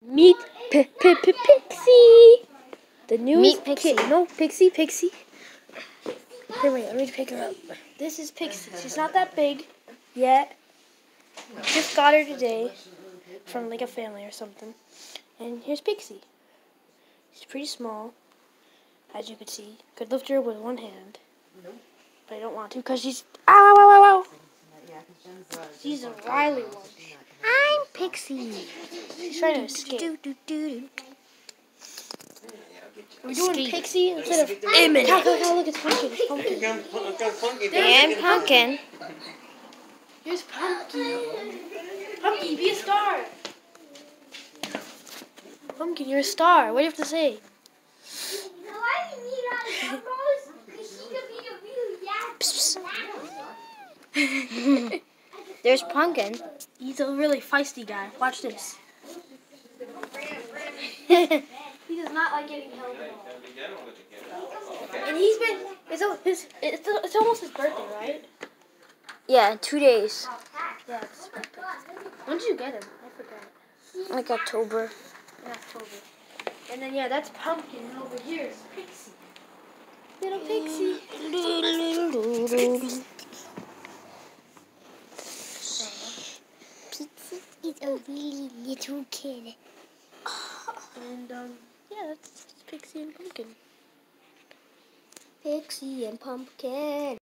Meet Pixie, the newest Pixie. kid. No, Pixie. Here, wait, let me pick her up. This is Pixie. She's not that big yet. Just got her today from like a family or something. And here's Pixie. She's pretty small, as you can see. Could lift her with one hand, but I don't want to because she's ow. She's a wily one. I'm Pixie. She's trying to escape. We're doing Pixie instead of Emin. Look, it's Pumpkin. And Pumpkin. Here's Pumpkin. Pumpkin, be a star. Pumpkin, you're a star. What do you have to say? There's Pumpkin. He's a really feisty guy. Watch this. He does not like getting held at all. And he's been, it's almost his birthday, right? Yeah, 2 days. Yeah, it's his birthday. When did you get him? I forgot. Like October. In October. And then, yeah, that's Pumpkin. And over here is Pixie. Little Pixie. Pixie is a really little kid. And, yeah, that's Pixie and Pumpkin. Pixie and Pumpkin.